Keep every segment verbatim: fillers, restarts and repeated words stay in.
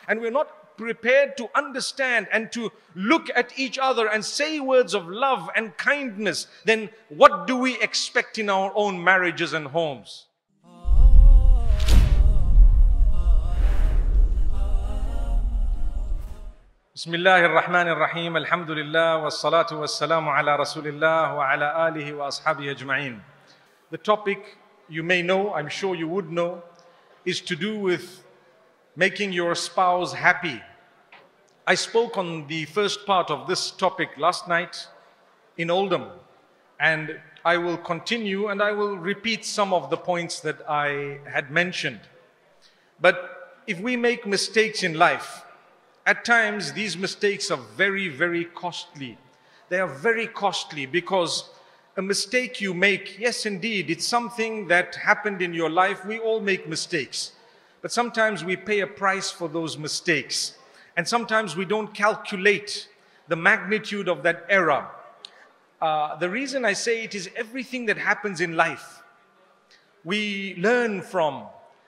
and we're not prepared to understand and to look at each other and say words of love and kindness, then what do we expect in our own marriages and homes? Bismillahir Rahmanir Rahim. Alhamdulillah wassalatu wassalamu ala Rasulillah wa ala alihi wa ashabihi ajma'in. The topic, you may know, I'm sure you would know, is to do with making your spouse happy. I spoke on the first part of this topic last night in Oldham, and I will continue and I will repeat some of the points that I had mentioned. But if we make mistakes in life, at times these mistakes are very, very costly. They are very costly because a mistake you make, yes indeed, it's something that happened in your life. We all make mistakes. But sometimes we pay a price for those mistakes. And sometimes we don't calculate the magnitude of that error. Uh, the reason I say it is everything that happens in life, we learn from.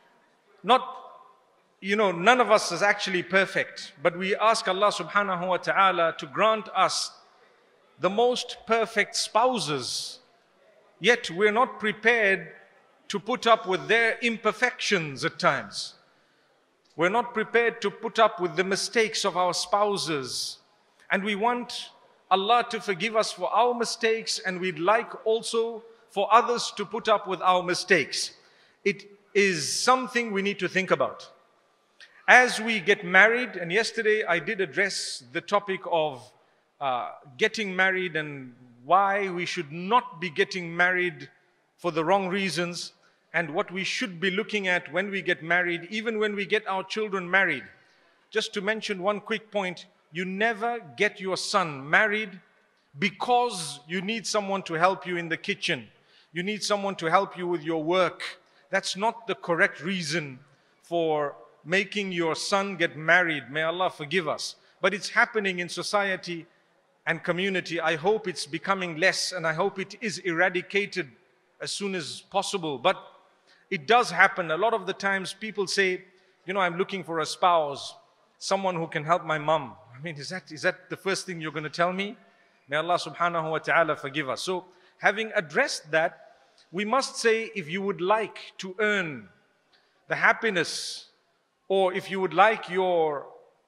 Not You know, none of us is actually perfect, but we ask Allah subhanahu wa ta'ala to grant us the most perfect spouses. Yet we're not prepared to put up with their imperfections at times. We're not prepared to put up with the mistakes of our spouses. And we want Allah to forgive us for our mistakes, and we'd like also for others to put up with our mistakes. It is something we need to think about. As we get married, and yesterday I did address the topic of uh, getting married and why we should not be getting married for the wrong reasons, and what we should be looking at when we get married, even when we get our children married. Just to mention one quick point, you never get your son married because you need someone to help you in the kitchen. You need someone to help you with your work. That's not the correct reason for making your son get married. May Allah forgive us. But it's happening in society and community. I hope it's becoming less, and I hope it is eradicated as soon as possible. But it does happen. A lot of the times people say, you know, I'm looking for a spouse, someone who can help my mom. I mean, is that, is that the first thing you're going to tell me? May Allah subhanahu wa ta'ala forgive us. So having addressed that, we must say, if you would like to earn the happiness, or if you would like your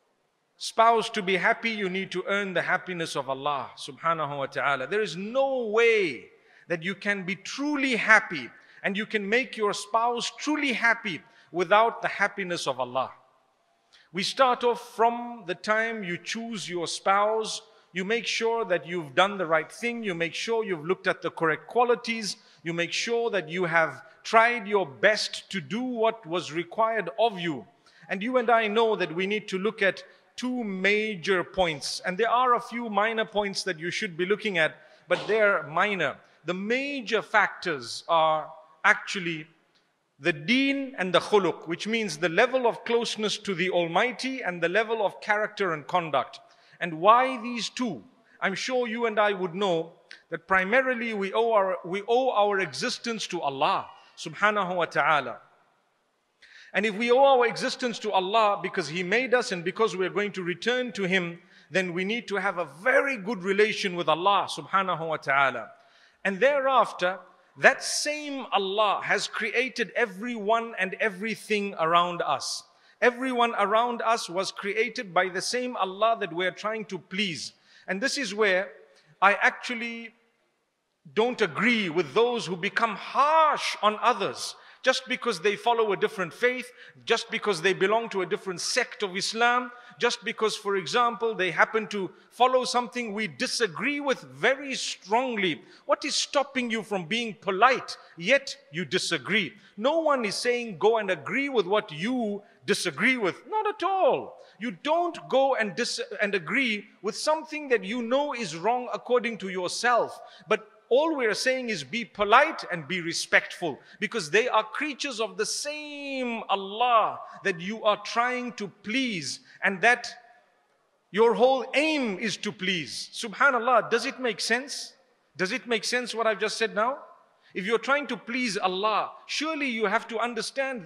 spouse to be happy, you need to earn the happiness of Allah subhanahu wa ta'ala. There is no way that you can be truly happy and you can make your spouse truly happy without the happiness of Allah. We start off from the time you choose your spouse. You make sure that you've done the right thing. You make sure you've looked at the correct qualities. You make sure that you have tried your best to do what was required of you. And you and I know that we need to look at two major points. And there are a few minor points that you should be looking at, but they're minor. The major factors are actually the deen and the khuluq, which means the level of closeness to the Almighty and the level of character and conduct. And why these two? I'm sure you and I would know that primarily we owe our, we owe our existence to Allah subhanahu wa ta'ala. And if we owe our existence to Allah because He made us and because we're going to return to Him, then we need to have a very good relation with Allah subhanahu wa ta'ala. And thereafter, that same Allah has created everyone and everything around us. Everyone around us was created by the same Allah that we're trying to please. And this is where I actually don't agree with those who become harsh on others just because they follow a different faith, just because they belong to a different sect of Islam, just because, for example, they happen to follow something we disagree with very strongly. What is stopping you from being polite, yet you disagree? No one is saying go and agree with what you disagree with. Not at all. You don't go and, dis and agree with something that you know is wrong according to yourself. But all we are saying is be polite and be respectful, because they are creatures of the same Allah that you are trying to please, and that your whole aim is to please. Subhanallah, does it make sense? Does it make sense what I've just said now? If you're trying to please Allah, surely you have to understand that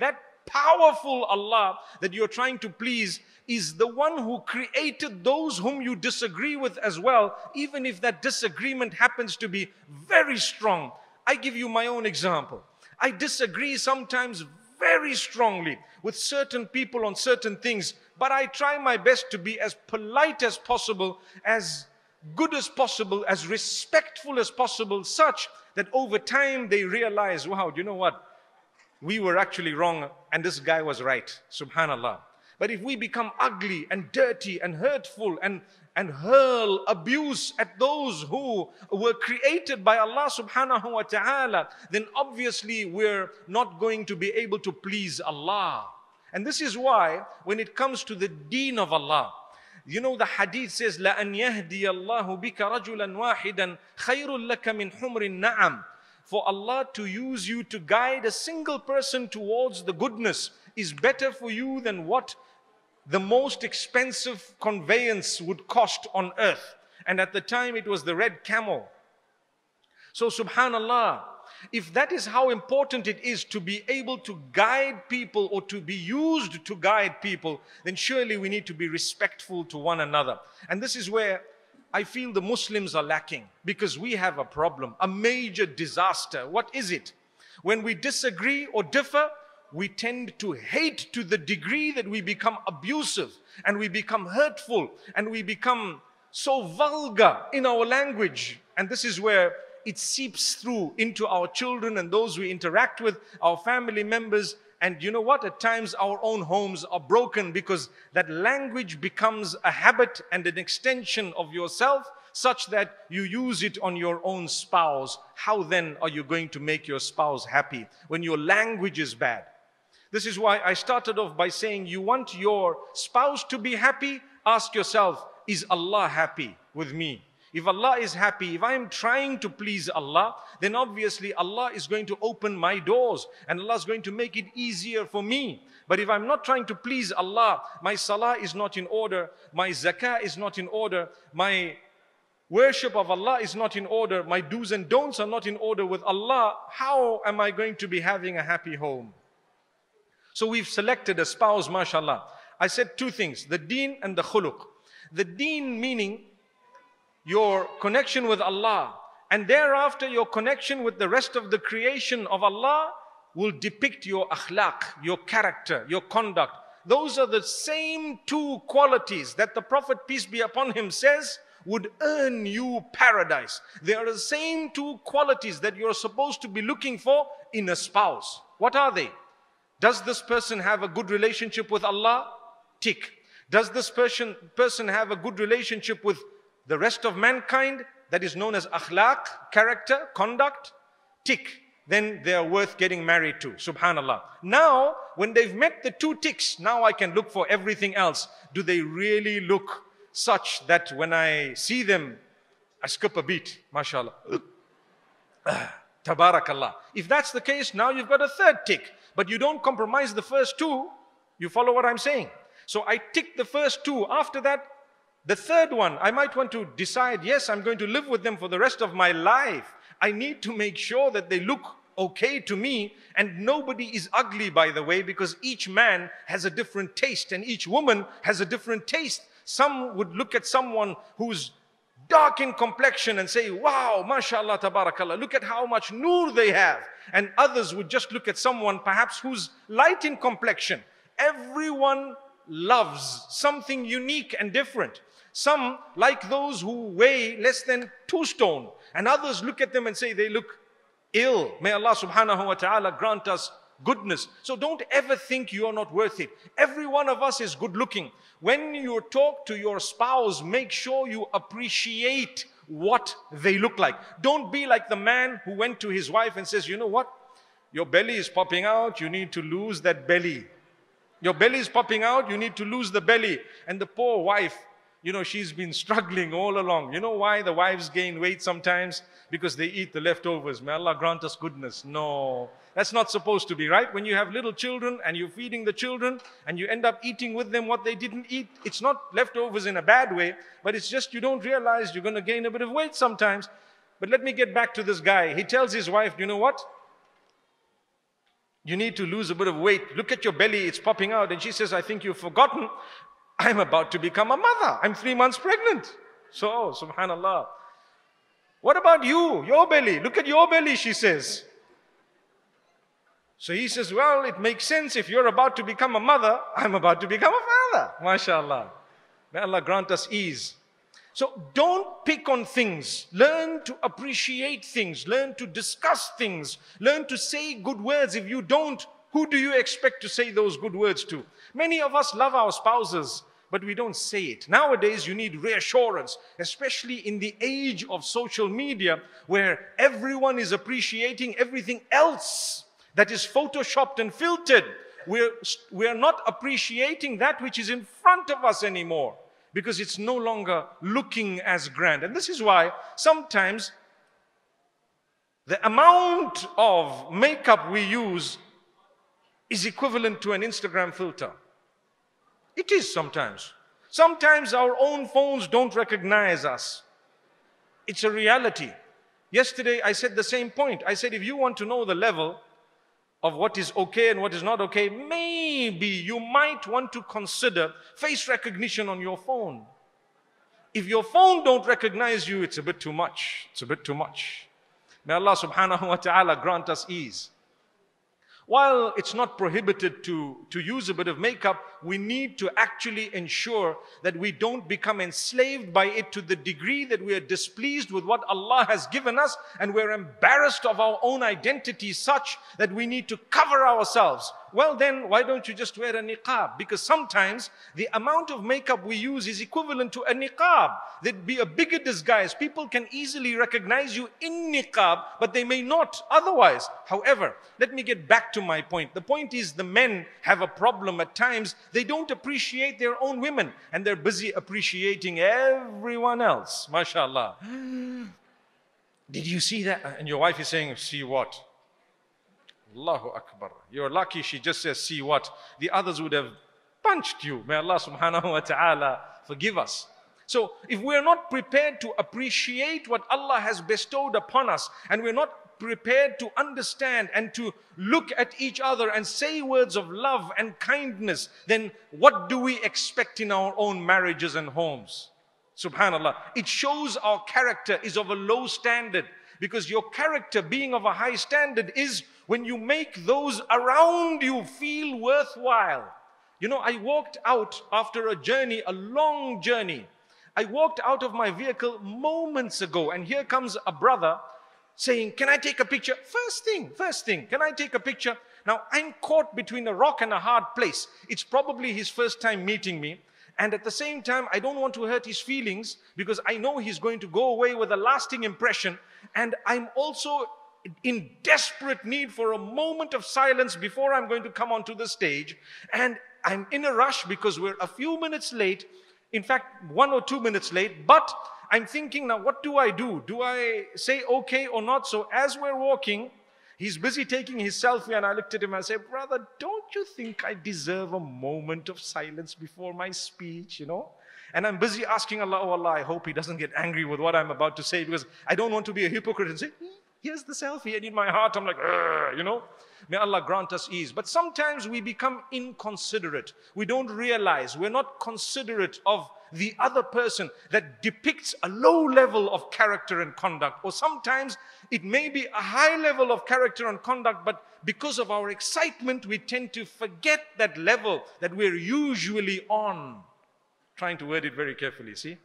powerful Allah that you're trying to please is the one who created those whom you disagree with as well, even if that disagreement happens to be very strong. I give you my own example. I disagree sometimes very strongly with certain people on certain things, but I try my best to be as polite as possible, as good as possible, as respectful as possible, such that over time they realize, wow, you know what? We were actually wrong and this guy was right. Subhanallah. But if we become ugly and dirty and hurtful and, and hurl abuse at those who were created by Allah subhanahu wa ta'ala, then obviously we're not going to be able to please Allah. And this is why when it comes to the deen of Allah, you know the hadith says, لَأَنْ يَهْدِيَ اللَّهُ بِكَ رَجُلًا وَاحِدًا خَيْرٌ لَكَ مِنْ حُمْرِ النَّعَمِ. For Allah to use you to guide a single person towards the goodness is better for you than what the most expensive conveyance would cost on earth. And at the time it was the red camel. So subhanallah, if that is how important it is to be able to guide people or to be used to guide people, then surely we need to be respectful to one another. And this is where I feel the Muslims are lacking, because we have a problem, a major disaster. What is it? When we disagree or differ, we tend to hate to the degree that we become abusive and we become hurtful and we become so vulgar in our language. And this is where it seeps through into our children and those we interact with, our family members. And you know what? At times our own homes are broken because that language becomes a habit and an extension of yourself, such that you use it on your own spouse. How then are you going to make your spouse happy when your language is bad? This is why I started off by saying, you want your spouse to be happy? Ask yourself, is Allah happy with me? If Allah is happy, if I am trying to please Allah, then obviously Allah is going to open my doors and Allah is going to make it easier for me. But if I'm not trying to please Allah, my salah is not in order, my zakah is not in order, my worship of Allah is not in order, my do's and don'ts are not in order with Allah, how am I going to be having a happy home? So we've selected a spouse, mashallah. I said two things, the deen and the khuluq. The deen meaning your connection with Allah, and thereafter your connection with the rest of the creation of Allah will depict your akhlaq, your character, your conduct. Those are the same two qualities that the Prophet, peace be upon him, says would earn you paradise. They are the same two qualities that you're supposed to be looking for in a spouse. What are they? Does this person have a good relationship with Allah? Tick. Does this person, person have a good relationship with the rest of mankind? That is known as akhlaq, character, conduct. Tick. Then they are worth getting married to. Subhanallah. Now, when they've met the two ticks, now I can look for everything else. Do they really look such that when I see them, I skip a beat? MashaAllah. Tabarakallah. If that's the case, now you've got a third tick. But you don't compromise the first two. You follow what I'm saying? So I tick the first two. After that, the third one, I might want to decide, yes, I'm going to live with them for the rest of my life. I need to make sure that they look okay to me. And nobody is ugly, by the way, because each man has a different taste and each woman has a different taste. Some would look at someone who's dark in complexion and say, wow, mashallah, tabarakallah, look at how much nur they have. And others would just look at someone perhaps who's light in complexion. Everyone loves something unique and different. Some like those who weigh less than two stone. And others look at them and say they look ill. May Allah subhanahu wa ta'ala grant us goodness. So don't ever think you are not worth it. Every one of us is good looking. When you talk to your spouse, make sure you appreciate what they look like. Don't be like the man who went to his wife and says, you know what? Your belly is popping out. You need to lose that belly. Your belly is popping out. You need to lose the belly. And the poor wife, you know, she's been struggling all along. You know why the wives gain weight sometimes? Because they eat the leftovers. May Allah grant us goodness. No, that's not supposed to be, right? When you have little children and you're feeding the children and you end up eating with them what they didn't eat, it's not leftovers in a bad way, but it's just you don't realize you're going to gain a bit of weight sometimes. But let me get back to this guy. He tells his wife, you know what? you need to lose a bit of weight. Look at your belly, it's popping out. And she says, I think you've forgotten, I'm about to become a mother. I'm three months pregnant. So, oh, subhanallah. What about you, your belly? Look at your belly, she says. So he says, well, it makes sense. If you're about to become a mother, I'm about to become a father. MashaAllah. May Allah grant us ease. So don't pick on things. Learn to appreciate things. Learn to discuss things. Learn to say good words. If you don't, who do you expect to say those good words to? Many of us love our spouses, but we don't say it. Nowadays, you need reassurance, especially in the age of social media, where everyone is appreciating everything else that is photoshopped and filtered. We're, we're not appreciating that which is in front of us anymore, because it's no longer looking as grand. And this is why sometimes the amount of makeup we use is equivalent to an Instagram filter. It is sometimes. Sometimes our own phones don't recognize us. It's a reality. Yesterday I said the same point. I said, if you want to know the level of what is okay and what is not okay, maybe you might want to consider face recognition on your phone. If your phone don't recognize you, it's a bit too much. It's a bit too much. May Allah subhanahu wa ta'ala grant us ease. While it's not prohibited to, to use a bit of makeup, we need to actually ensure that we don't become enslaved by it to the degree that we are displeased with what Allah has given us, and we're embarrassed of our own identity such that we need to cover ourselves. Well then, why don't you just wear a niqab? Because sometimes the amount of makeup we use is equivalent to a niqab. There'd be a bigger disguise. People can easily recognize you in niqab, but they may not otherwise. However, let me get back to my point. The point is, the men have a problem at times. They don't appreciate their own women, and they're busy appreciating everyone else. MashaAllah. Did you see that? And your wife is saying, see what? Allahu Akbar. You're lucky she just says, see what? The others would have punched you. May Allah subhanahu wa ta'ala forgive us. So if we're not prepared to appreciate what Allah has bestowed upon us, and we're not prepared to understand and to look at each other and say words of love and kindness, then what do we expect in our own marriages and homes? Subhanallah. It shows our character is of a low standard, because your character being of a high standard is when you make those around you feel worthwhile. You know, I walked out after a journey, a long journey. I walked out of my vehicle moments ago, and here comes a brother saying, can I take a picture? First thing, first thing, can I take a picture? Now, I'm caught between a rock and a hard place. It's probably his first time meeting me. And at the same time, I don't want to hurt his feelings, because I know he's going to go away with a lasting impression. And I'm also in desperate need for a moment of silence before I'm going to come onto the stage. And I'm in a rush because we're a few minutes late. In fact, one or two minutes late. But I'm thinking, now what do I do? Do I say okay or not? So as we're walking, he's busy taking his selfie, and I looked at him and I said, brother, don't you think I deserve a moment of silence before my speech, you know? And I'm busy asking Allah, oh Allah, I hope he doesn't get angry with what I'm about to say, because I don't want to be a hypocrite and say, here's the selfie. And in my heart, I'm like, you know? May Allah grant us ease. But sometimes we become inconsiderate. We don't realize we're not considerate of the other person, that depicts a low level of character and conduct. Or sometimes it may be a high level of character and conduct, but because of our excitement, we tend to forget that level that we're usually on. Trying to word it very carefully, see?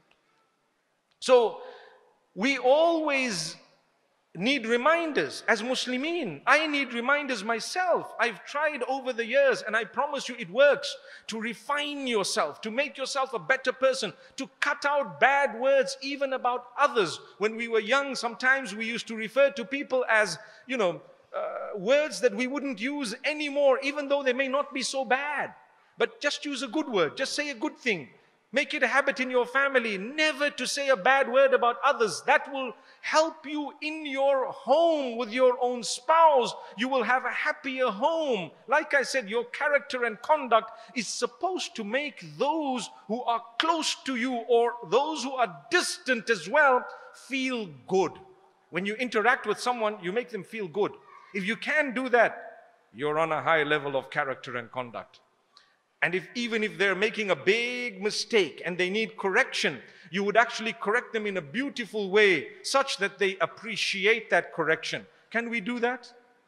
So we always need reminders as Muslimin. I need reminders myself. I've tried over the years, and I promise you it works, to refine yourself, to make yourself a better person, to cut out bad words even about others. When we were young, sometimes we used to refer to people as, you know, uh, words that we wouldn't use anymore, even though they may not be so bad. But just use a good word, just say a good thing. Make it a habit in your family never to say a bad word about others. That will help you in your home with your own spouse. You will have a happier home. Like I said, your character and conduct is supposed to make those who are close to you, or those who are distant as well, feel good. When you interact with someone, you make them feel good. If you can do that, you're on a high level of character and conduct. And if even if they're making a big mistake and they need correction, you would actually correct them in a beautiful way such that they appreciate that correction. Can we do that?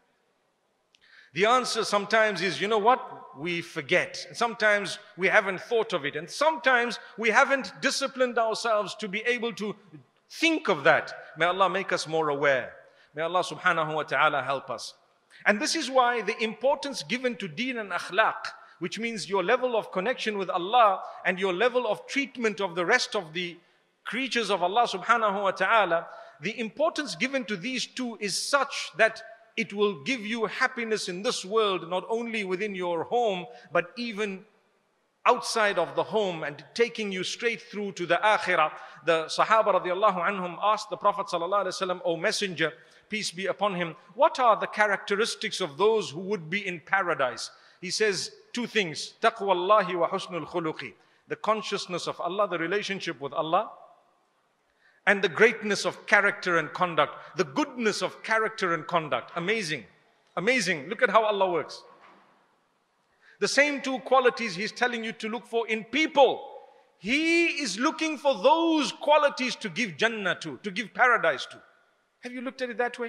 The answer sometimes is, you know what? We forget. Sometimes we haven't thought of it. And sometimes we haven't disciplined ourselves to be able to think of that. May Allah make us more aware. May Allah subhanahu wa ta'ala help us. And this is why the importance given to deen and akhlaq, which means your level of connection with Allah and your level of treatment of the rest of the creatures of Allah subhanahu wa ta'ala, the importance given to these two is such that it will give you happiness in this world, not only within your home, but even outside of the home, and taking you straight through to the akhirah. The Sahaba radiallahu anhum asked the Prophet sallallahu alaihi wasallam, O Messenger, peace be upon him, what are the characteristics of those who would be in paradise? He says two things, taqwallahi wa husnul khuluqi, the consciousness of Allah, the relationship with Allah, and the greatness of character and conduct, the goodness of character and conduct. Amazing, amazing. Look at how Allah works. The same two qualities He's telling you to look for in people. He is looking for those qualities to give Jannah to, to give paradise to. Have you looked at it that way?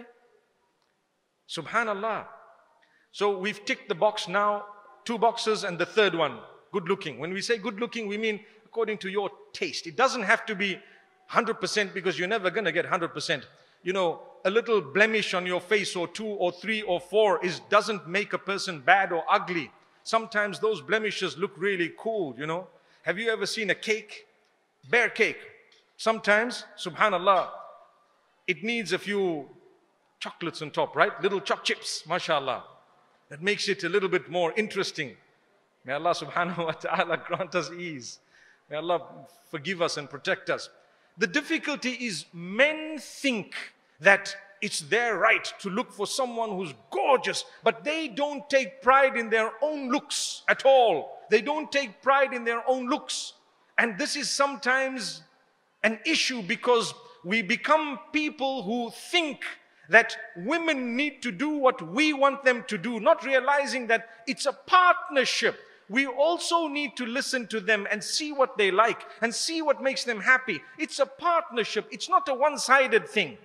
Subhanallah. So we've ticked the box now, two boxes, and the third one, good looking. When we say good looking, we mean according to your taste. It doesn't have to be one hundred percent, because you're never going to get one hundred percent. You know, a little blemish on your face or two or three or four is doesn't make a person bad or ugly. Sometimes those blemishes look really cool, you know. Have you ever seen a cake? Bare cake. Sometimes, subhanallah, it needs a few chocolates on top, right? Little choc chips, mashallah. That makes it a little bit more interesting. May Allah subhanahu wa ta'ala grant us ease. May Allah forgive us and protect us. The difficulty is men think that it's their right to look for someone who's gorgeous, but they don't take pride in their own looks at all. They don't take pride in their own looks. And this is sometimes an issue, because we become people who think that women need to do what we want them to do, not realizing that it's a partnership. We also need to listen to them and see what they like and see what makes them happy. It's a partnership. It's not a one-sided thing.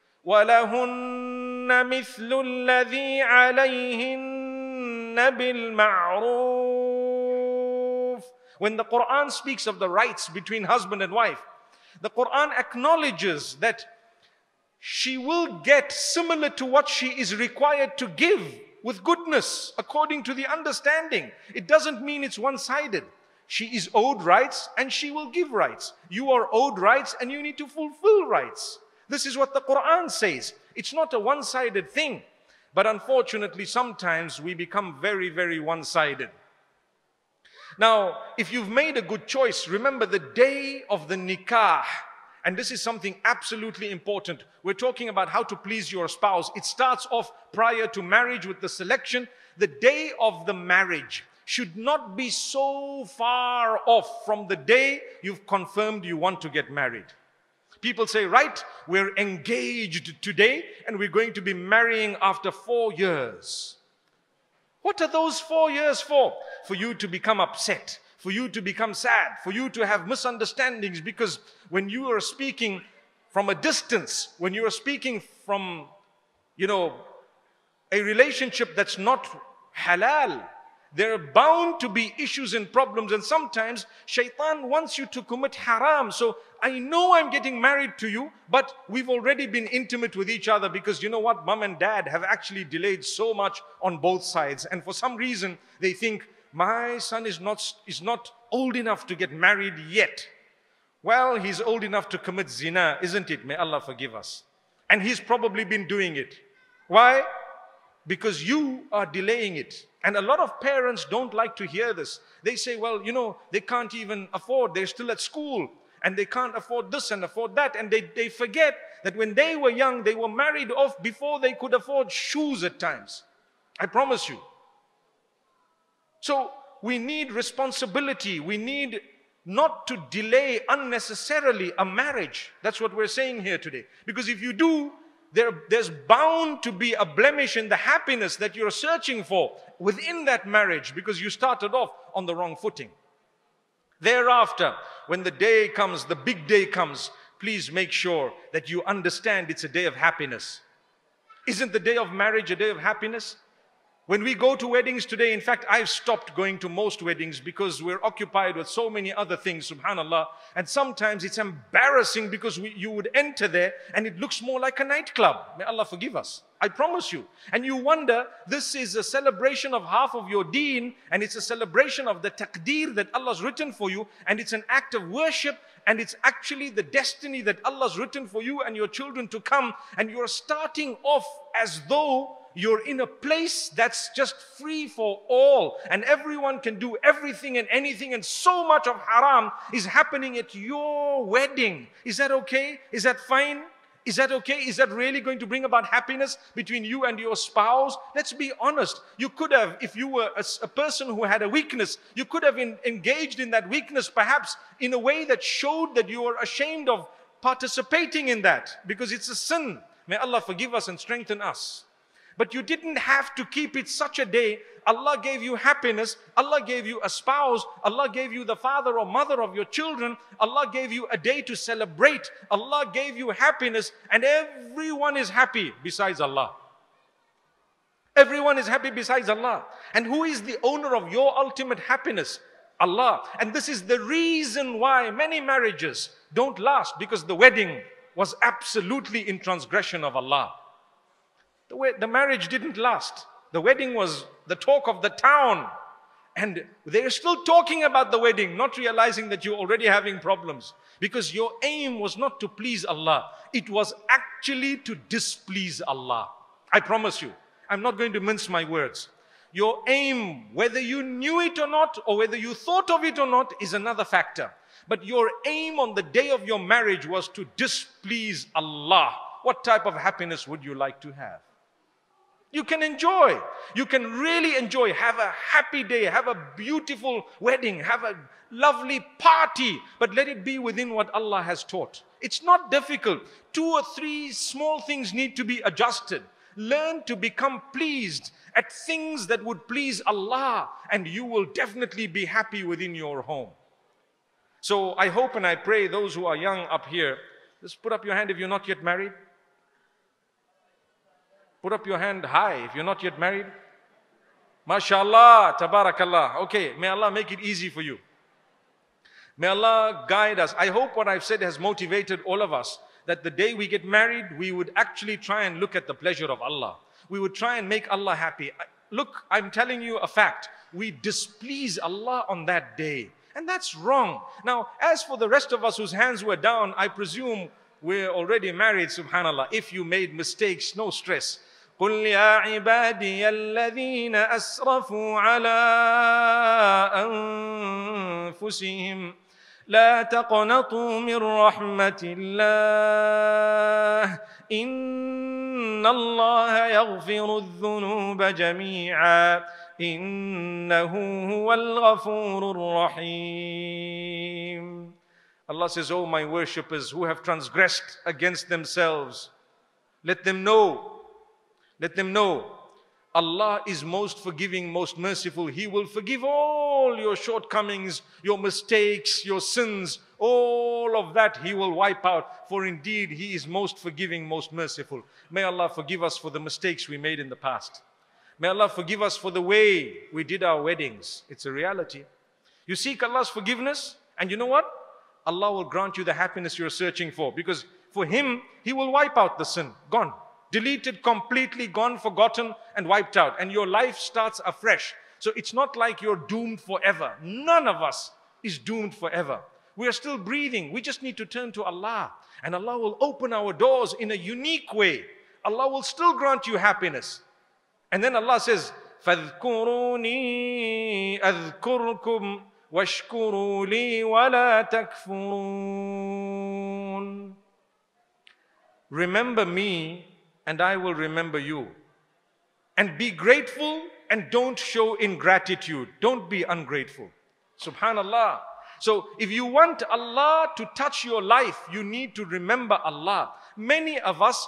وَلَهُنَّ مِثْلُ الَّذِي عَلَيْهِنَّ بِالْمَعْرُوفِ. When the Quran speaks of the rights between husband and wife, the Quran acknowledges that she will get similar to what she is required to give, with goodness, according to the understanding. It doesn't mean it's one-sided. She is owed rights and she will give rights. You are owed rights and you need to fulfill rights. This is what the Quran says. It's not a one-sided thing. But unfortunately, sometimes we become very, very one-sided. Now, if you've made a good choice, remember the day of the nikah. And this is something absolutely important. We're talking about how to please your spouse. It starts off prior to marriage with the selection. The day of the marriage should not be so far off from the day you've confirmed you want to get married. People say, right, we're engaged today and we're going to be marrying after four years. What are those four years for? For you to become upset, for you to become sad, for you to have misunderstandings, because when you are speaking from a distance, when you are speaking from, you know, a relationship that's not halal, there are bound to be issues and problems, and sometimes shaitan wants you to commit haram. So I know I'm getting married to you, but we've already been intimate with each other, because you know what, mom and dad have actually delayed so much on both sides, and for some reason they think, my son is not, is not old enough to get married yet. Well, he's old enough to commit zina, isn't it? May Allah forgive us. And he's probably been doing it. Why? Because you are delaying it. And a lot of parents don't like to hear this. They say, well, you know, they can't even afford, they're still at school, and they can't afford this and afford that. And they, they forget that when they were young, they were married off before they could afford shoes at times. I promise you. So we need responsibility. We need not to delay unnecessarily a marriage. That's what we're saying here today. Because if you do, there, there's bound to be a blemish in the happiness that you're searching for within that marriage, because you started off on the wrong footing. Thereafter, when the day comes, the big day comes, please make sure that you understand it's a day of happiness. Isn't the day of marriage a day of happiness? When we go to weddings today, in fact, I've stopped going to most weddings because we're occupied with so many other things, subhanAllah. And sometimes it's embarrassing because we, you would enter there and it looks more like a nightclub. May Allah forgive us. I promise you. And you wonder, this is a celebration of half of your deen, and it's a celebration of the taqdeer that Allah's written for you, and it's an act of worship, and it's actually the destiny that Allah's written for you and your children to come, and you're starting off as though you're in a place that's just free for all, and everyone can do everything and anything, and so much of haram is happening at your wedding. Is that okay? Is that fine? Is that okay? Is that really going to bring about happiness between you and your spouse? Let's be honest. You could have, if you were a, a person who had a weakness, you could have in, engaged in that weakness perhaps in a way that showed that you are ashamed of participating in that, because it's a sin. May Allah forgive us and strengthen us. But you didn't have to keep it such a day. Allah gave you happiness. Allah gave you a spouse. Allah gave you the father or mother of your children. Allah gave you a day to celebrate. Allah gave you happiness, and everyone is happy besides Allah. Everyone is happy besides Allah. And who is the owner of your ultimate happiness? Allah. And this is the reason why many marriages don't last, because the wedding was absolutely in transgression of Allah. The, way, the marriage didn't last. The wedding was the talk of the town. And they're still talking about the wedding, not realizing that you're already having problems. Because your aim was not to please Allah. It was actually to displease Allah. I promise you. I'm not going to mince my words. Your aim, whether you knew it or not, or whether you thought of it or not, is another factor. But your aim on the day of your marriage was to displease Allah. What type of happiness would you like to have? You can enjoy. You can really enjoy. Have a happy day. Have a beautiful wedding. Have a lovely party. But let it be within what Allah has taught. It's not difficult. Two or three small things need to be adjusted. Learn to become pleased at things that would please Allah, and you will definitely be happy within your home. So I hope and I pray those who are young up here, just put up your hand if you're not yet married. Put up your hand high if you're not yet married. MashaAllah, Tabarakallah. Okay, may Allah make it easy for you. May Allah guide us. I hope what I've said has motivated all of us, that the day we get married, we would actually try and look at the pleasure of Allah. We would try and make Allah happy. Look, I'm telling you a fact. We displease Allah on that day. And that's wrong. Now, as for the rest of us whose hands were down, I presume we're already married, subhanAllah. If you made mistakes, no stress. قل يا عبادي الذين أسرفوا على أنفسهم لا تقنطوا من رحمة الله إن الله يغفر الذنوب جميعا إنه هو الغفور الرحيم. Allah says, oh my worshippers who have transgressed against themselves, let them know, let them know, Allah is most forgiving, most merciful. He will forgive all your shortcomings, your mistakes, your sins, all of that He will wipe out. For indeed, He is most forgiving, most merciful. May Allah forgive us for the mistakes we made in the past. May Allah forgive us for the way we did our weddings. It's a reality. You seek Allah's forgiveness, and you know what? Allah will grant you the happiness you're searching for. Because for Him, He will wipe out the sin. Gone. Deleted, completely gone, forgotten, and wiped out. And your life starts afresh. So it's not like you're doomed forever. None of us is doomed forever. We are still breathing. We just need to turn to Allah. And Allah will open our doors in a unique way. Allah will still grant you happiness. And then Allah says, فَاذْكُرُونِي أَذْكُرْكُمْ وَاشْكُرُوا لِي وَلَا تَكْفُرُونَ. Remember me, and I will remember you. And be grateful, and don't show ingratitude. Don't be ungrateful. Subhanallah. So if you want Allah to touch your life, you need to remember Allah. Many of us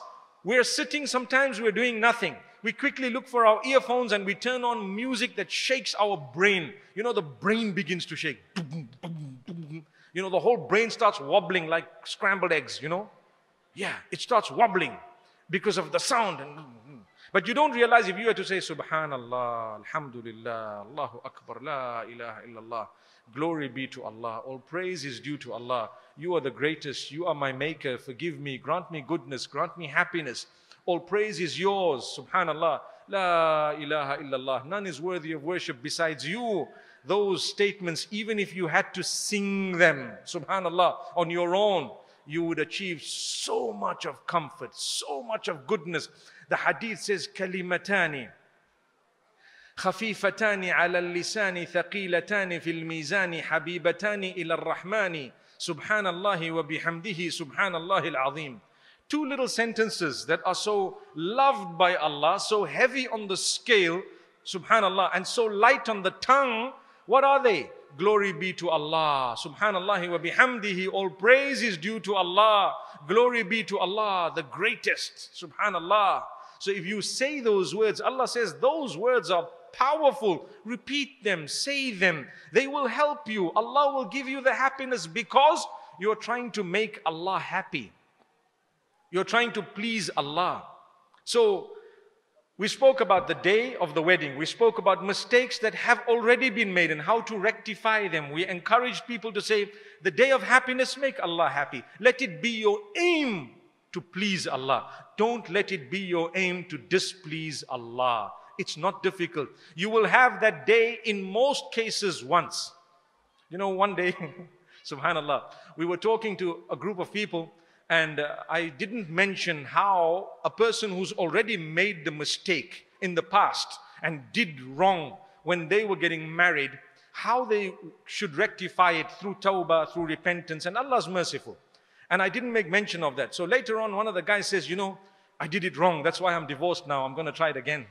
We're sitting, sometimes we're doing nothing. We quickly look for our earphones and we turn on music that shakes our brain. You know, the brain begins to shake. You know, the whole brain starts wobbling like scrambled eggs, you know. Yeah, it starts wobbling because of the sound. But you don't realize, if you were to say, Subhanallah, Alhamdulillah, Allahu Akbar, La ilaha illallah, glory be to Allah, all praise is due to Allah. You are the greatest, you are my maker, forgive me, grant me goodness, grant me happiness. All praise is yours, Subhanallah, La ilaha illallah, none is worthy of worship besides you. Those statements, even if you had to sing them, Subhanallah, on your own, you would achieve so much of comfort, so much of goodness. The hadith says, Kalimatani خفيفتان على اللسان ثقيلتان في الميزان حبيبتان إلى الرحمن سبحان الله وبحمده سبحان الله العظيم. Two little sentences that are so loved by Allah, so heavy on the scale, subhanallah, and so light on the tongue. What are they? Glory be to Allah, subhanallah wa bihamdihi, all praise is due to Allah. Glory be to Allah, the greatest, subhanallah. So if you say those words, Allah says those words are powerful. Repeat them, say them. They will help you. Allah will give you the happiness because you're trying to make Allah happy. You're trying to please Allah. So we spoke about the day of the wedding. We spoke about mistakes that have already been made and how to rectify them. We encourage people to say, the day of happiness, make Allah happy. Let it be your aim to please Allah. Don't let it be your aim to displease Allah. It's not difficult. You will have that day in most cases once. You know, one day, subhanallah, we were talking to a group of people, and uh, I didn't mention how a person who's already made the mistake in the past and did wrong when they were getting married, how they should rectify it through tawbah, through repentance, and Allah's merciful. And I didn't make mention of that. So later on, one of the guys says, you know, I did it wrong. That's why I'm divorced now. I'm going to try it again.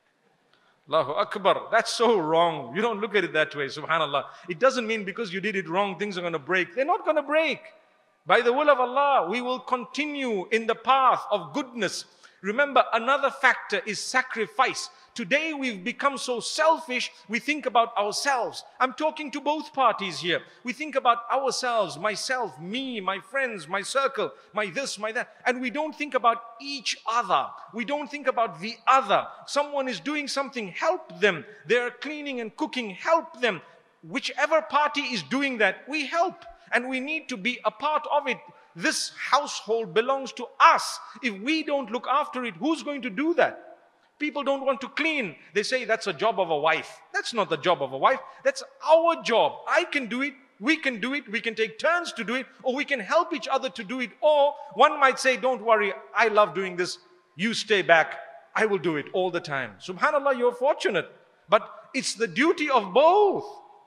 Allahu Akbar. That's so wrong. You don't look at it that way, subhanallah. It doesn't mean because you did it wrong, things are going to break. They're not going to break. By the will of Allah, we will continue in the path of goodness. Remember, another factor is sacrifice. Today we've become so selfish, we think about ourselves. I'm talking to both parties here. We think about ourselves, myself, me, my friends, my circle, my this, my that. And we don't think about each other. We don't think about the other. Someone is doing something, help them. They're cleaning and cooking, help them. Whichever party is doing that, we help. And we need to be a part of it. This household belongs to us. If we don't look after it, who's going to do that? People don't want to clean. They say that's a job of a wife. That's not the job of a wife. That's our job. I can do it. We can do it. We can take turns to do it. Or we can help each other to do it. Or one might say, don't worry, I love doing this. You stay back. I will do it all the time. Subhanallah, you're fortunate. But it's the duty of both.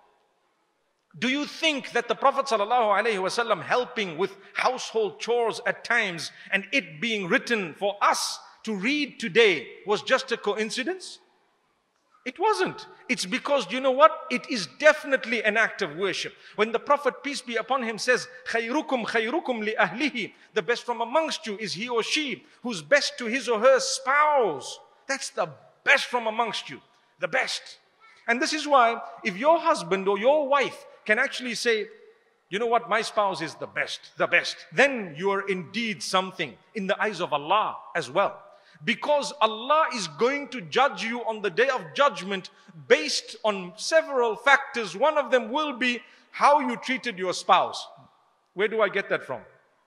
Do you think that the Prophet ﷺ helping with household chores at times and it being written for us to read today was just a coincidence? It wasn't. It's because, you know what? It is definitely an act of worship. When the Prophet, peace be upon him, says, خَيْرُكُمْ خَيْرُكُمْ لِأَهْلِهِ, the best from amongst you is he or she who's best to his or her spouse. That's the best from amongst you. The best. And this is why if your husband or your wife can actually say, you know what, my spouse is the best, the best, then you are indeed something in the eyes of Allah as well. Because Allah is going to judge you on the day of judgment based on several factors. One of them will be how you treated your spouse. Where do I get that from?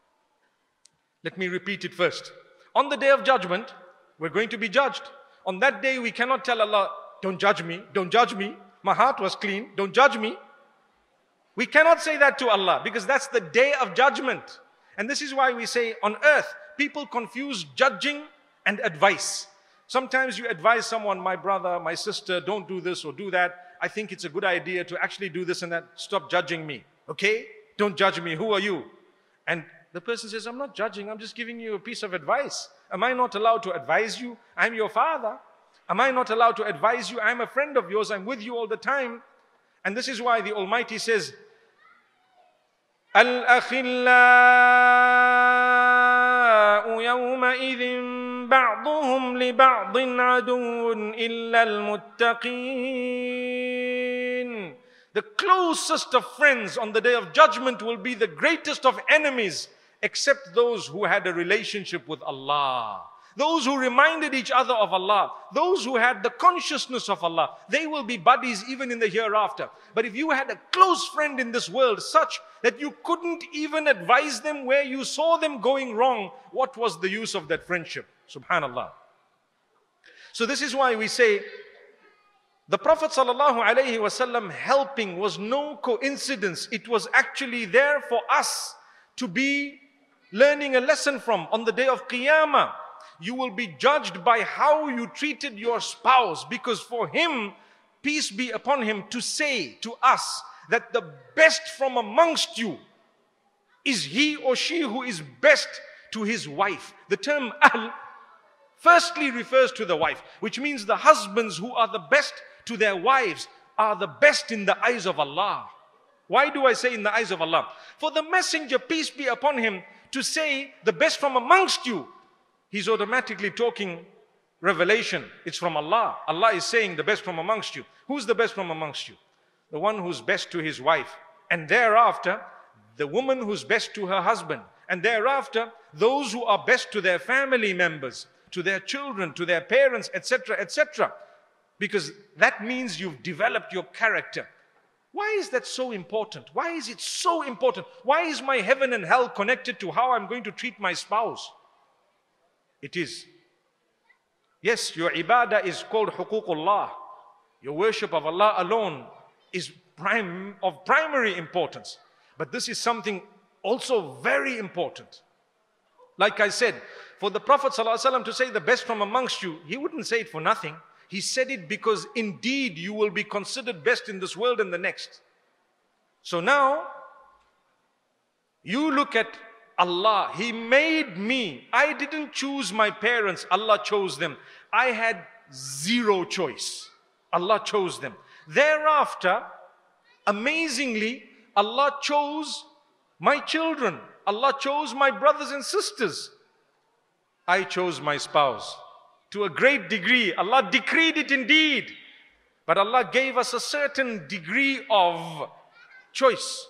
Let me repeat it first. On the day of judgment, we're going to be judged. On that day, we cannot tell Allah, don't judge me, don't judge me. My heart was clean, don't judge me. We cannot say that to Allah because that's the day of judgment. And this is why we say on earth, people confuse judging and advice. Sometimes you advise someone, my brother, my sister, don't do this or do that. I think it's a good idea to actually do this and that. Stop judging me, okay? Don't judge me. Who are you? And the person says, I'm not judging. I'm just giving you a piece of advice. Am I not allowed to advise you? I'm your father. Am I not allowed to advise you? I'm a friend of yours. I'm with you all the time. And this is why the Almighty says, الأخلاء يومئذ بعضهم لبعض عدو إلا المتقين. The closest of friends on the day of judgment will be the greatest of enemies, except those who had a relationship with Allah. Those who reminded each other of Allah, those who had the consciousness of Allah, they will be buddies even in the hereafter. But if you had a close friend in this world such that you couldn't even advise them where you saw them going wrong, what was the use of that friendship? Subhanallah. So this is why we say the Prophet ﷺ helping was no coincidence. It was actually there for us to be learning a lesson from. On the day of Qiyamah, you will be judged by how you treated your spouse, because for him, peace be upon him, to say to us that the best from amongst you is he or she who is best to his wife. The term ahl firstly refers to the wife, which means the husbands who are the best to their wives are the best in the eyes of Allah. Why do I say in the eyes of Allah? For the messenger, peace be upon him, to say the best from amongst you, he's automatically talking revelation. It's from Allah. Allah is saying the best from amongst you. Who's the best from amongst you? The one who's best to his wife. And thereafter, the woman who's best to her husband. And thereafter, those who are best to their family members, to their children, to their parents, et cetera, et cetera. Because that means you've developed your character. Why is that so important? Why is it so important? Why is my heaven and hell connected to how I'm going to treat my spouse? It is. Yes, your ibadah is called huququllah. Your worship of Allah alone is prime, of primary importance. But this is something also very important. Like I said, for the Prophet ﷺ to say the best from amongst you, he wouldn't say it for nothing. He said it because indeed you will be considered best in this world and the next. So now, you look at Allah. He made me. I didn't choose my parents. Allah chose them. I had zero choice. Allah chose them. Thereafter, amazingly, Allah chose my children. Allah chose my brothers and sisters. I chose my spouse. To a great degree, Allah decreed it indeed. But Allah gave us a certain degree of choice.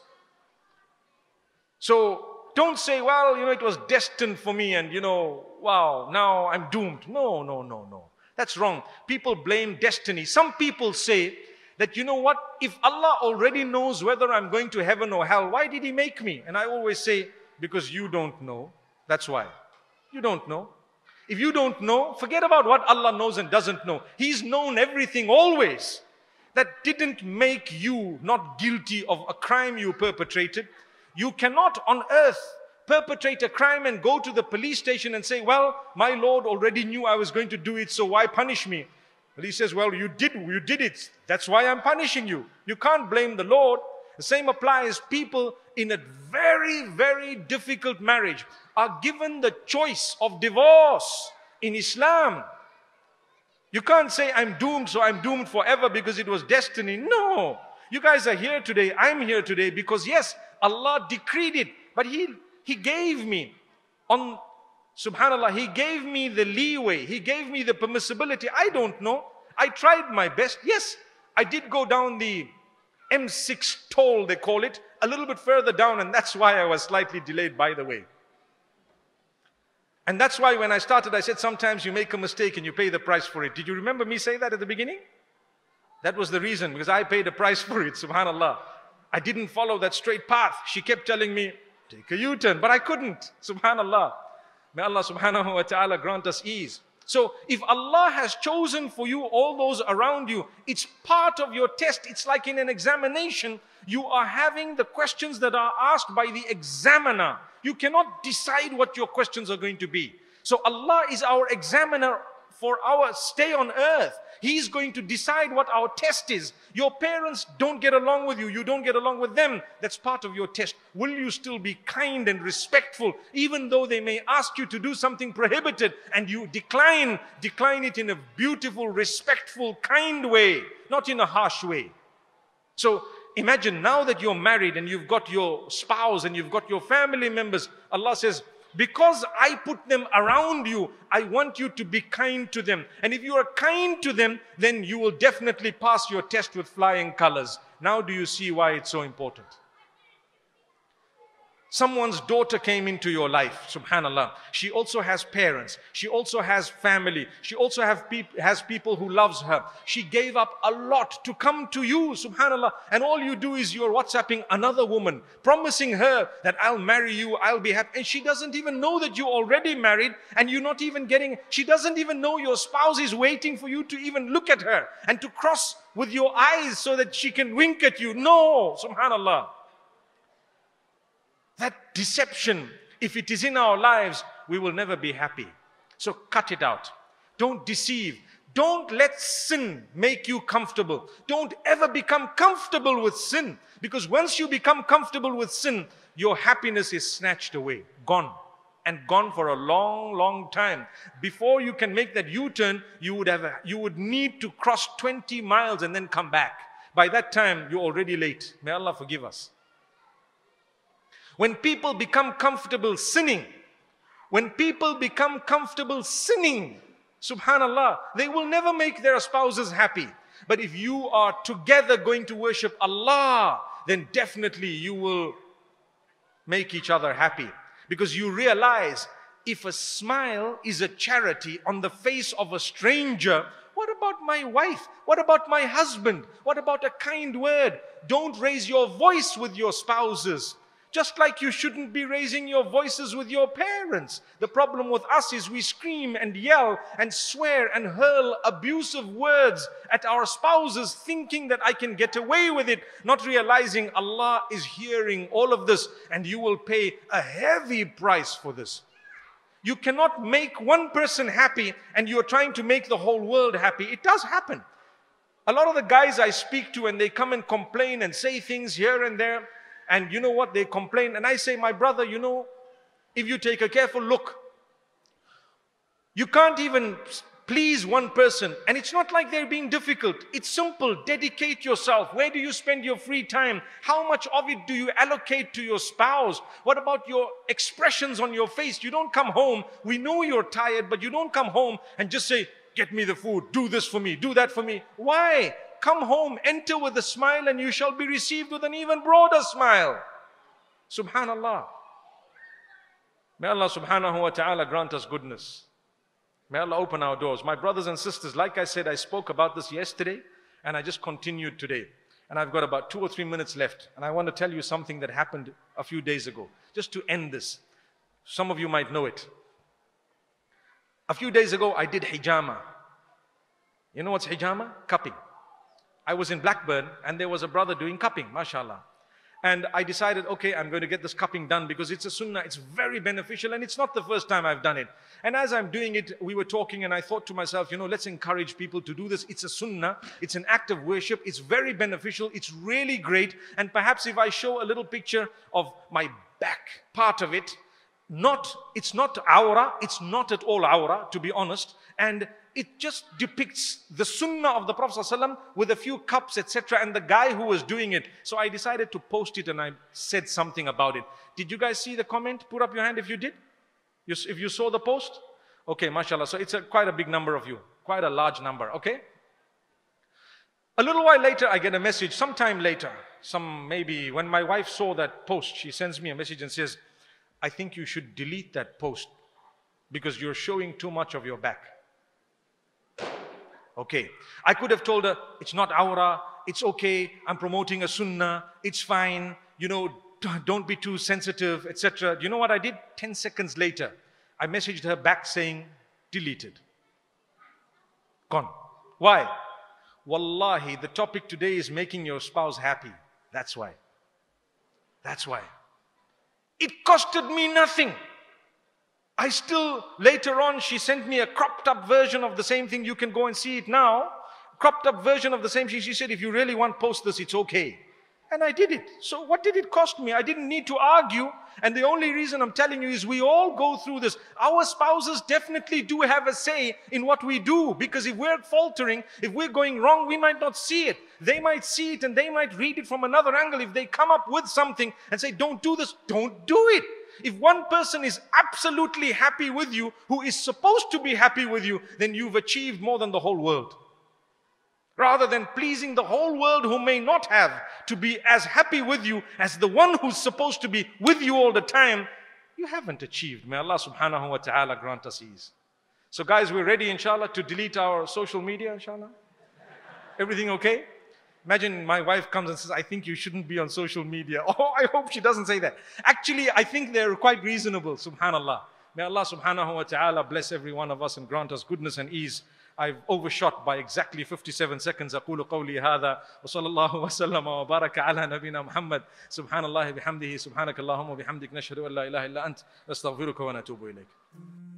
So, don't say, well, you know, it was destined for me and, you know, wow, now I'm doomed. No, no, no, no. That's wrong. People blame destiny. Some people say that, you know what, if Allah already knows whether I'm going to heaven or hell, why did He make me? And I always say, because you don't know. That's why. You don't know. If you don't know, forget about what Allah knows and doesn't know. He's known everything always. That didn't make you not guilty of a crime you perpetrated. You cannot on earth perpetrate a crime and go to the police station and say, well, my Lord already knew I was going to do it, so why punish me? Well, He says, well, you did, you did it. That's why I'm punishing you. You can't blame the Lord. The same applies. People in a very, very difficult marriage are given the choice of divorce in Islam. You can't say, I'm doomed, so I'm doomed forever because it was destiny. No. You guys are here today. I'm here today because, yes, Allah decreed it. But He, he gave me, on subhanallah, He gave me the leeway. He gave me the permissibility. I don't know. I tried my best. Yes, I did go down the M six toll, they call it, a little bit further down, and that's why I was slightly delayed, by the way. And that's why when I started, I said sometimes you make a mistake and you pay the price for it. Did you remember me say that at the beginning? That was the reason, because I paid a price for it, subhanallah. I didn't follow that straight path. She kept telling me, take a U-turn, but I couldn't, subhanallah. May Allah subhanahu wa ta'ala grant us ease. So if Allah has chosen for you all those around you, it's part of your test. It's like in an examination, you are having the questions that are asked by the examiner. You cannot decide what your questions are going to be. So Allah is our examiner for our stay on earth. He's going to decide what our test is. Your parents don't get along with you. You don't get along with them. That's part of your test. Will you still be kind and respectful, even though they may ask you to do something prohibited and you decline, decline it in a beautiful, respectful, kind way, not in a harsh way. So imagine now that you're married and you've got your spouse and you've got your family members. Allah says, because I put them around you, I want you to be kind to them. And if you are kind to them, then you will definitely pass your test with flying colors. Now do you see why it's so important? Someone's daughter came into your life, subhanallah. She also has parents. She also has family. She also have peop has people who loves her. She gave up a lot to come to you, subhanallah. And all you do is you're WhatsApping another woman, promising her that I'll marry you, I'll be happy. And she doesn't even know that you're already married, and you're not even getting, she doesn't even know your spouse is waiting for you to even look at her and to cross with your eyes so that she can wink at you. No, subhanallah. That deception, if it is in our lives, we will never be happy. So cut it out. Don't deceive. Don't let sin make you comfortable. Don't ever become comfortable with sin. Because once you become comfortable with sin, your happiness is snatched away, gone. And gone for a long, long time. Before you can make that U-turn, you would have, you would need to cross twenty miles and then come back. By that time, you're already late. May Allah forgive us. When people become comfortable sinning, when people become comfortable sinning, subhanallah, they will never make their spouses happy. But if you are together going to worship Allah, then definitely you will make each other happy. Because you realize, if a smile is a charity on the face of a stranger, what about my wife? What about my husband? What about a kind word? Don't raise your voice with your spouses. Just like you shouldn't be raising your voices with your parents. The problem with us is we scream and yell and swear and hurl abusive words at our spouses, thinking that I can get away with it, not realizing Allah is hearing all of this, and you will pay a heavy price for this. You cannot make one person happy and you're trying to make the whole world happy. It does happen. A lot of the guys I speak to, and they come and complain and say things here and there, and you know what, they complain, and I say, my brother, you know, if you take a careful look, you can't even please one person, and it's not like they're being difficult. It's simple. Dedicate yourself. Where do you spend your free time? How much of it do you allocate to your spouse? What about your expressions on your face? You don't come home, we know you're tired, but you don't come home and just say, get me the food, do this for me, do that for me. Why? Come home, enter with a smile, and you shall be received with an even broader smile. Subhanallah. May Allah subhanahu wa ta'ala grant us goodness. May Allah open our doors. My brothers and sisters, like I said, I spoke about this yesterday, and I just continued today. And I've got about two or three minutes left. And I want to tell you something that happened a few days ago, just to end this. Some of you might know it. A few days ago, I did hijama. You know what's hijama? Cupping. I was in Blackburn, and there was a brother doing cupping, mashallah. And I decided, okay, I'm going to get this cupping done because it's a sunnah, it's very beneficial, and it's not the first time I've done it. And as I'm doing it, we were talking, and I thought to myself, you know, let's encourage people to do this. It's a sunnah, it's an act of worship, it's very beneficial, it's really great. And perhaps if I show a little picture of my back part of it, not, it's not awra, it's not at all awra, to be honest. And it just depicts the sunnah of the Prophet ﷺ with a few cups, et cetera, and the guy who was doing it. So I decided to post it, and I said something about it. Did you guys see the comment? Put up your hand if you did. You, if you saw the post? Okay, mashallah. So it's a, quite a big number of you. Quite a large number, okay? A little while later, I get a message, sometime later, some maybe when my wife saw that post, she sends me a message and says, I think you should delete that post because you're showing too much of your back. Okay, I could have told her, it's not awra, it's okay, I'm promoting a sunnah, it's fine, you know, don't be too sensitive, et cetera. You know what I did? Ten seconds later, I messaged her back saying, deleted. Gone. Why? Wallahi, the topic today is making your spouse happy. That's why. That's why. It costed me nothing. I still, later on, she sent me a cropped up version of the same thing. You can go and see it now. Cropped up version of the same thing. She said, if you really want to post this, it's okay. And I did it. So what did it cost me? I didn't need to argue. And the only reason I'm telling you is we all go through this. Our spouses definitely do have a say in what we do. Because if we're faltering, if we're going wrong, we might not see it. They might see it and they might read it from another angle. If they come up with something and say, don't do this, don't do it. If one person is absolutely happy with you, who is supposed to be happy with you, then you've achieved more than the whole world. Rather than pleasing the whole world who may not have to be as happy with you as the one who's supposed to be with you all the time, you haven't achieved. May Allah subhanahu wa ta'ala grant us ease. So guys, we're ready inshallah to delete our social media inshallah. Everything okay? Imagine my wife comes and says, I think you shouldn't be on social media. Oh, I hope she doesn't say that. Actually, I think they're quite reasonable, subhanallah. May Allah subhanahu wa ta'ala bless every one of us and grant us goodness and ease. I've overshot by exactly fifty-seven seconds. أقول قولي هذا وصلى الله وسلم وبارك على نبينا محمد سبحان الله بحمده سبحانك اللهم وبحمدك نشهد أن لا إله إلا أنت نستغفرك ونتوب إليك.